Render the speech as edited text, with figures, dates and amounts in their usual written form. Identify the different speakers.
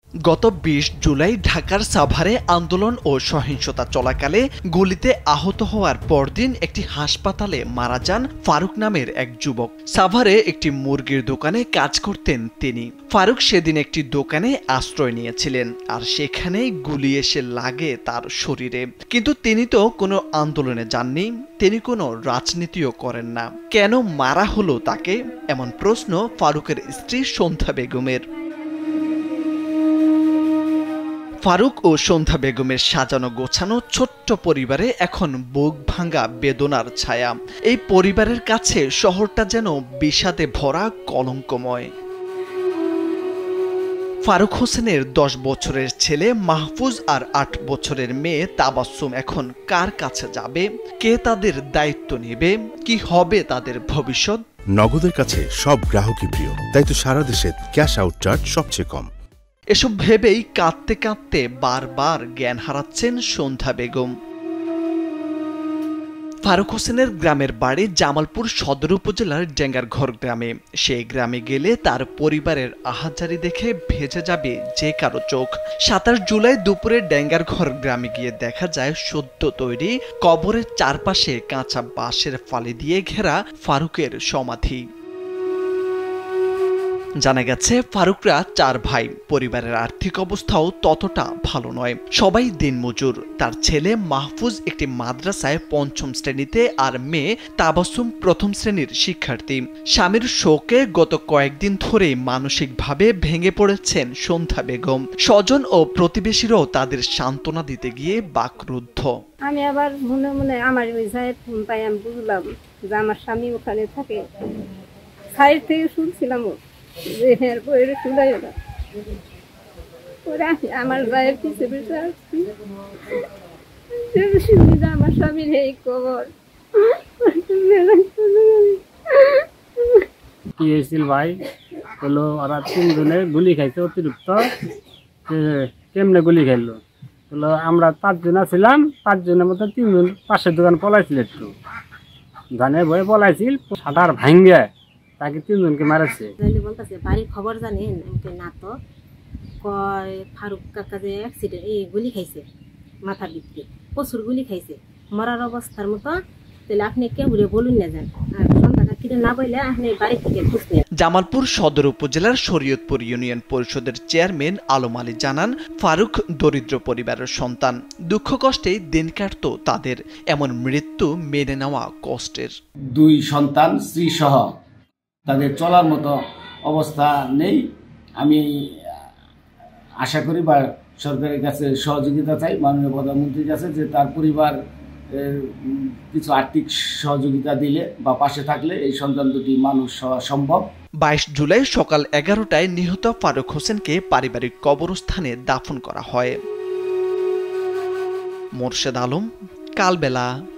Speaker 1: গত ২০ জুলাই ঢাকার সাভারে আন্দোলন ও সহিংসতা চলাকালে গুলিতে আহত হওয়ার পরদিন একটি হাসপাতালে মারা যান ফারুক নামের এক যুবক। সাভারে একটি মুরগির দোকানে কাজ করতেন তিনি। ফারুক সেদিন একটি দোকানে আশ্রয় নিয়েছিলেন, আর সেখানেই গুলি এসে লাগে তার শরীরে। কিন্তু তিনি তো কোনো আন্দোলনে যাননি, তিনি কোনো রাজনীতিও করেন না। কেন মারা হলো তাকে, এমন প্রশ্ন ফারুকের স্ত্রী সন্ধ্যা বেগমের। ফারুক ও সন্ধ্যা বেগমের সাজানো গোছানো ছোট্ট পরিবারে এখন বুক ভাঙা বেদনার ছায়া। এই পরিবারের কাছে শহরটা যেন বিষাদে ভরা কলঙ্কময়। ফারুক হোসেনের ১০ বছরের ছেলে মাহফুজ আর ৮ বছরের মেয়ে তাবাসসুম এখন কার কাছে যাবে? কে তাদের দায়িত্ব নেবে? কি হবে তাদের ভবিষ্যৎ?
Speaker 2: নগদের কাছে সব গ্রাহকই প্রিয়, তাই তো সারা দেশে ক্যাশ আউট চার্জ সবচেয়ে কম।
Speaker 1: এসব ভেবেই কাঁদতে কাঁদতে বারবার জ্ঞান হারাচ্ছেন সন্ধ্যা বেগম। ফারুক হোসেনের গ্রামের বাড়ি জামালপুর সদর উপজেলার ডেঙ্গারঘর গ্রামে। সেই গ্রামে গেলে তার পরিবারের আহাজারি দেখে ভেজে যাবে যে কারো চোখ। ২৭ জুলাই দুপুরে ডেঙ্গারঘর গ্রামে গিয়ে দেখা যায় সদ্য তৈরি কবরের চারপাশে কাঁচা বাঁশের ফালি দিয়ে ঘেরা ফারুকের সমাধি। জানা গেছে ফারুকরা ৪ ভাই, পরিবারের আর্থিক অবস্থাও ততটা ভালো নয়, সবাই দিনমজুর। তার ছেলে মাহফুজ একটি মাদ্রাসায় ৫ম শ্রেণীতে, আর মেয়ে তাবাসসুম ১ম শ্রেণীর শিক্ষার্থী। স্বামীর শোকে গত কয়েকদিন ধরেই মানসিকভাবে ভেঙে পড়েছেন সন্ধ্যা বেগম। স্বজন ও প্রতিবেশীরাও তাদের সান্ত্বনা দিতে গিয়ে বাকরুদ্ধ।
Speaker 3: আমি আবার মনে মনে আমার ওই জায়গায় ফোন পাই, আমি বুঝলাম যে আমার স্বামী ওখানে থাকে। সাইড থেকে শুনছিলাম আমার ভাইয়ের পিছিয়ে পিছিয়ে আসছি, আমার স্বামীর এই খবর।
Speaker 4: কি হয়েছিল ভাই হলো, ওরা ৩ জনে গুলি খাইছে অতিরিক্ত। কেমনে গুলি খাইলো হলো, আমরা ৫ জন ছিলাম, ৫ জনের মধ্যে ৩ জন পাশের দোকান পলাইছিল, একটু জানে ভয়ে পলাইছিল, সাঁটার ভাঙ্গে তাকে ৩ জনকে মারাছে।
Speaker 3: বলতেছে বাড়ির খবর জানেন? না তো। কয় ফারুক কাকা যে অ্যাক্সিডেন্ট, এই গুলি খাইছে, মাথার দিকে প্রচুর গুলি খাইছে, মরার অবস্থার মতো। তাহলে আপনি কেউ বলুন না যান, না বললে আপনি বাড়ি থেকে খুঁজতে।
Speaker 1: জামালপুর সদর উপজেলার শরীয়তপুর ইউনিয়ন পরিষদের চেয়ারম্যান আলম আলী জানান, ফারুক দরিদ্র পরিবারের সন্তান। দুঃখ কষ্টেই দিন কাটত তাদের। এমন মৃত্যু মেনে নেওয়া কষ্টের।
Speaker 5: 2 সন্তান, স্ত্রী সহ তাদের চলার মতো অবস্থা নেই। আমি আশা করি বা সরকারের কাছে সহযোগিতা চাই, মাননীয় প্রধানমন্ত্রীর কাছে, যে তার পরিবার কিছু আর্থিক সহযোগিতা দিলে বা পাশে থাকলে এই সন্তান দুটি মানুষ হওয়া সম্ভব।
Speaker 1: ২২ জুলাই সকাল ১১টায় নিহত ফারুক হোসেনকে পারিবারিক কবরস্থানে দাফন করা হয়। মোরশেদ আলম, কালবেলা।